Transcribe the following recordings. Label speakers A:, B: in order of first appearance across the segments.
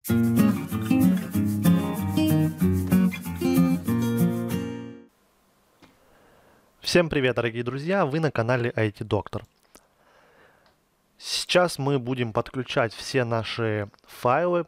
A: Всем привет, дорогие друзья! Вы на канале IT Доктор. Сейчас мы будем подключать все наши файлы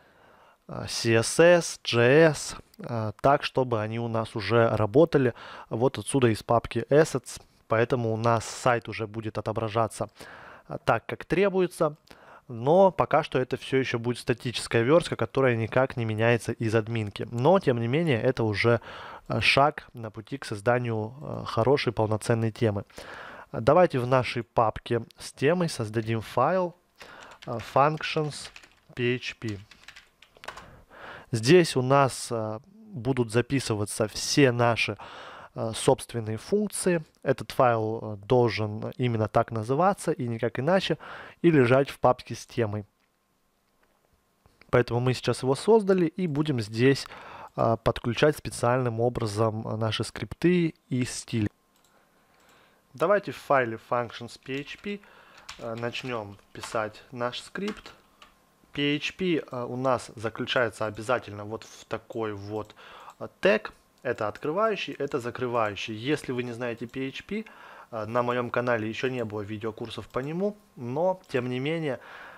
A: CSS, JS, так, чтобы они у нас уже работали вот отсюда из папки Assets. Поэтому у нас сайт уже будет отображаться так, как требуется. Но пока что это все еще будет статическая верстка, которая никак не меняется из админки. Но, тем не менее, это уже шаг на пути к созданию хорошей полноценной темы. Давайте в нашей папке с темой создадим файл functions.php. Здесь у нас будут записываться все наши собственные функции. Этот файл должен именно так называться и никак иначе, и лежать в папке с темой. Поэтому мы сейчас его создали и будем здесь подключать специальным образом наши скрипты и стиль. Давайте в файле functions.php начнем писать наш скрипт. PHP у нас заключается обязательно вот в такой вот тег. Это открывающий, это закрывающий. Если вы не знаете PHP, на моем канале еще не было видеокурсов по нему, но тем не менее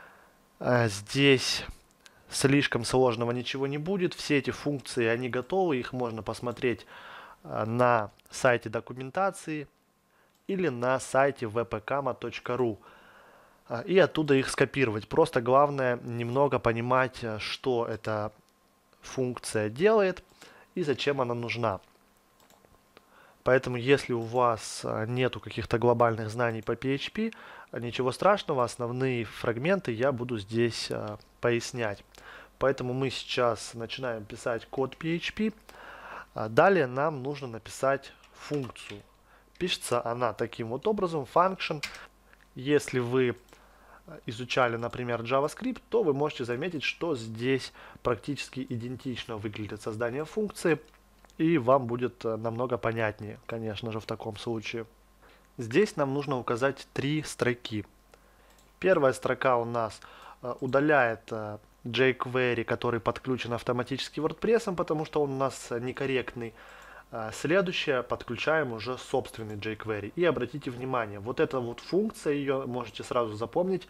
A: здесь слишком сложного ничего не будет. Все эти функции, они готовы, их можно посмотреть на сайте документации или на сайте wpkama.ru и оттуда их скопировать. Просто главное немного понимать, что эта функция делает и зачем она нужна. Поэтому, если у вас нету каких-то глобальных знаний по PHP, ничего страшного, основные фрагменты я буду здесь пояснять. Поэтому мы сейчас начинаем писать код PHP. Далее нам нужно написать функцию. Пишется она таким вот образом, function. Если вы изучали, например, JavaScript, то вы можете заметить, что здесь практически идентично выглядит создание функции, и вам будет намного понятнее, конечно же, в таком случае. Здесь нам нужно указать 3 строки. Первая строка у нас удаляет jQuery, который подключен автоматически WordPress, потому что он у нас некорректный. Следующее, подключаем уже собственный jQuery. И обратите внимание, вот эта вот функция, ее можете сразу запомнить,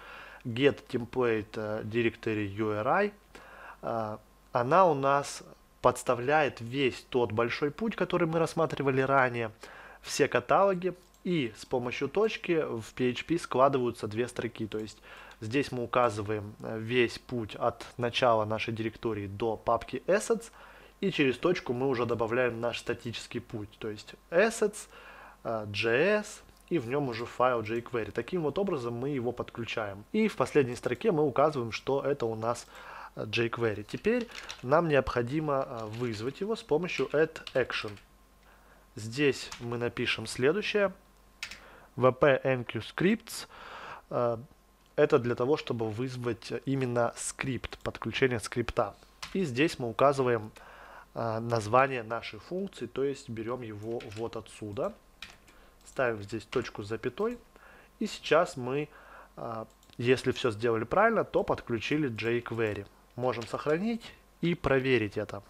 A: getTemplate_directory_URI, она у нас подставляет весь тот большой путь, который мы рассматривали ранее, все каталоги, и с помощью точки в PHP складываются 2 строки. То есть здесь мы указываем весь путь от начала нашей директории до папки Assets, и через точку мы уже добавляем наш статический путь, то есть assets, JS, и в нем уже файл jQuery. Таким вот образом мы его подключаем. И в последней строке мы указываем, что это у нас jQuery. Теперь нам необходимо вызвать его с помощью addAction. Здесь мы напишем следующее. wp-enquScripts. Это для того, чтобы вызвать именно скрипт, подключение скрипта. И здесь мы указываем название нашей функции, то есть берем его вот отсюда, ставим здесь точку с запятой, и сейчас мы, если все сделали правильно, то подключили jQuery. Можем сохранить и проверить это.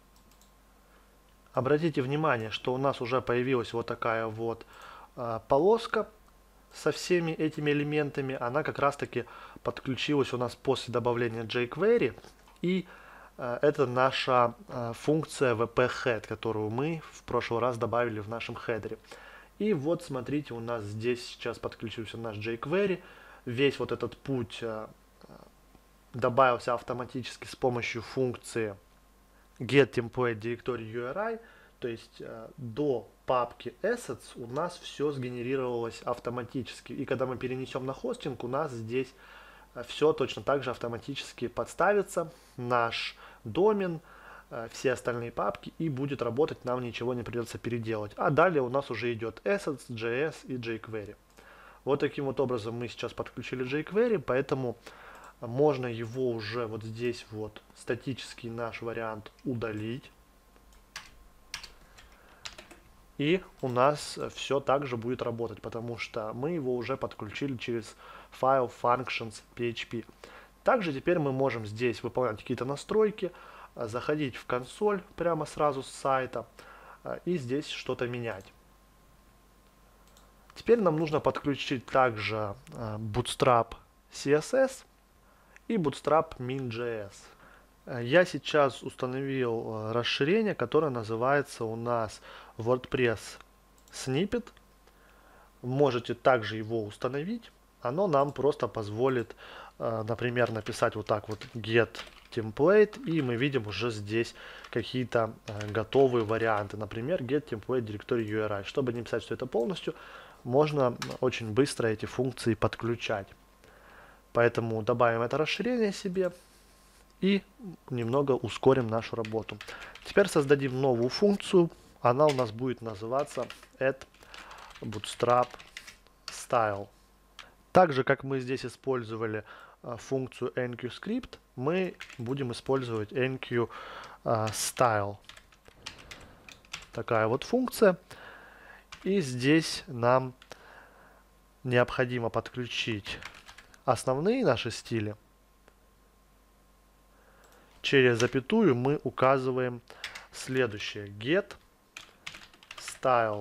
A: Обратите внимание, что у нас уже появилась вот такая вот полоска со всеми этими элементами. Она как раз таки подключилась у нас после добавления jQuery, и это наша функция wp-head, которую мы в прошлый раз добавили в нашем хедере. И вот смотрите, у нас здесь сейчас подключился наш jQuery. Весь вот этот путь добавился автоматически с помощью функции getTemplate_directory_URI. То есть до папки assets у нас все сгенерировалось автоматически. И когда мы перенесем на хостинг, у нас здесь все точно так же автоматически подставится, наш домен, все остальные папки, и будет работать, нам ничего не придется переделать. А далее у нас уже идет assets, JS и jQuery. Вот таким вот образом мы сейчас подключили jQuery, поэтому можно его уже вот здесь вот статический наш вариант удалить. И у нас все также будет работать, потому что мы его уже подключили через файл functions.php. Также теперь мы можем здесь выполнять какие-то настройки, заходить в консоль прямо сразу с сайта и здесь что-то менять. Теперь нам нужно подключить также Bootstrap CSS и Bootstrap Min.js. Я сейчас установил расширение, которое называется у нас WordPress Snippet. Можете также его установить. Оно нам просто позволит, например, написать вот так вот get template, и мы видим уже здесь какие-то готовые варианты. Например, get template directory URI. Чтобы не писать все это полностью, можно очень быстро эти функции подключать. Поэтому добавим это расширение себе и немного ускорим нашу работу. Теперь создадим новую функцию. Она у нас будет называться add bootstrap style. Так же, как мы здесь использовали функцию enquScript, мы будем использовать enquStyle. Такая вот функция. И здесь нам необходимо подключить основные наши стили. Через запятую мы указываем следующее: get style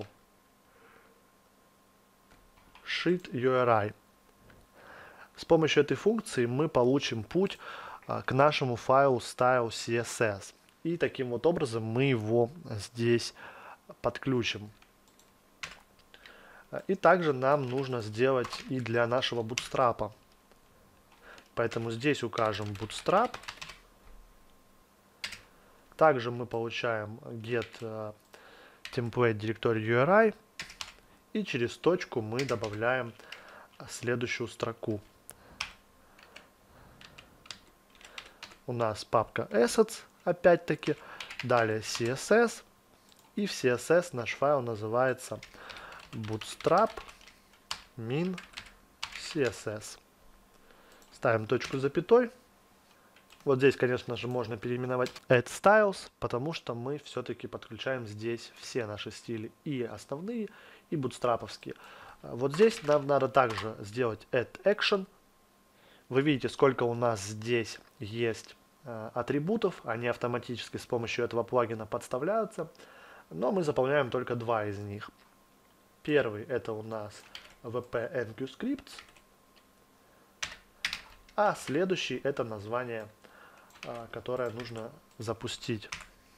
A: sheet URI. С помощью этой функции мы получим путь к нашему файлу style.css. И таким вот образом мы его здесь подключим. И также нам нужно сделать и для нашего Bootstrap. Поэтому здесь укажем Bootstrap. Также мы получаем get template directory URI. И через точку мы добавляем следующую строку. У нас папка assets, опять-таки. Далее CSS. И в CSS наш файл называется Bootstrap min CSS. Ставим точку с запятой. Вот здесь, конечно же, можно переименовать add styles, потому что мы все-таки подключаем здесь все наши стили, и основные, и бутстраповские. Вот здесь нам надо также сделать add action. Вы видите, сколько у нас здесь есть атрибутов. Они автоматически с помощью этого плагина подставляются. Но мы заполняем только два из них. Первый — это у нас wp enquScripts, а следующий — это название, которое нужно запустить.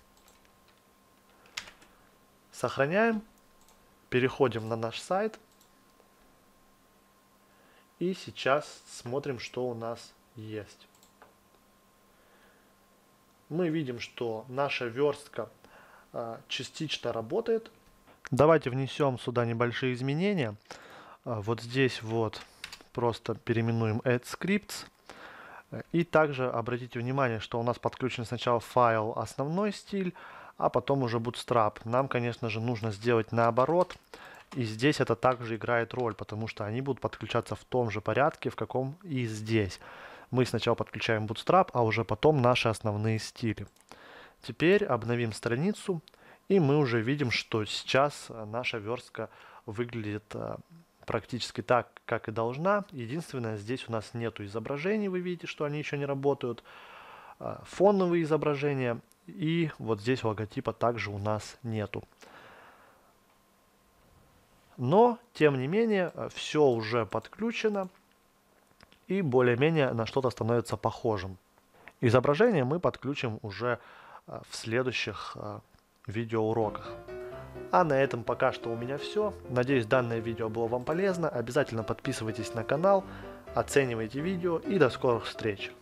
A: Сохраняем, переходим на наш сайт и сейчас смотрим, что у нас есть. Мы видим, что наша верстка частично работает. Давайте внесем сюда небольшие изменения. Вот здесь вот просто переименуем add scripts. И также обратите внимание, что у нас подключен сначала файл основной стиль, а потом уже Bootstrap. Нам, конечно же, нужно сделать наоборот. И здесь это также играет роль, потому что они будут подключаться в том же порядке, в каком и здесь. Мы сначала подключаем Bootstrap, а уже потом наши основные стили. Теперь обновим страницу. И мы уже видим, что сейчас наша верстка выглядит практически так, как и должна. Единственное, здесь у нас нету изображений, вы видите, что они еще не работают. Фоновые изображения. И вот здесь логотипа также у нас нету. Но, тем не менее, все уже подключено. И более-менее на что-то становится похожим. Изображение мы подключим уже в следующих видеоуроках. А на этом пока что у меня все. Надеюсь, данное видео было вам полезно. Обязательно подписывайтесь на канал, оценивайте видео и до скорых встреч.